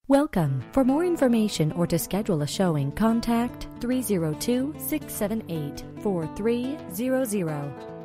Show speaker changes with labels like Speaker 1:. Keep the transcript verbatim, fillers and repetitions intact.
Speaker 1: Welcome. For more information or to schedule a showing, contact three zero two, six seven eight, four three zero zero.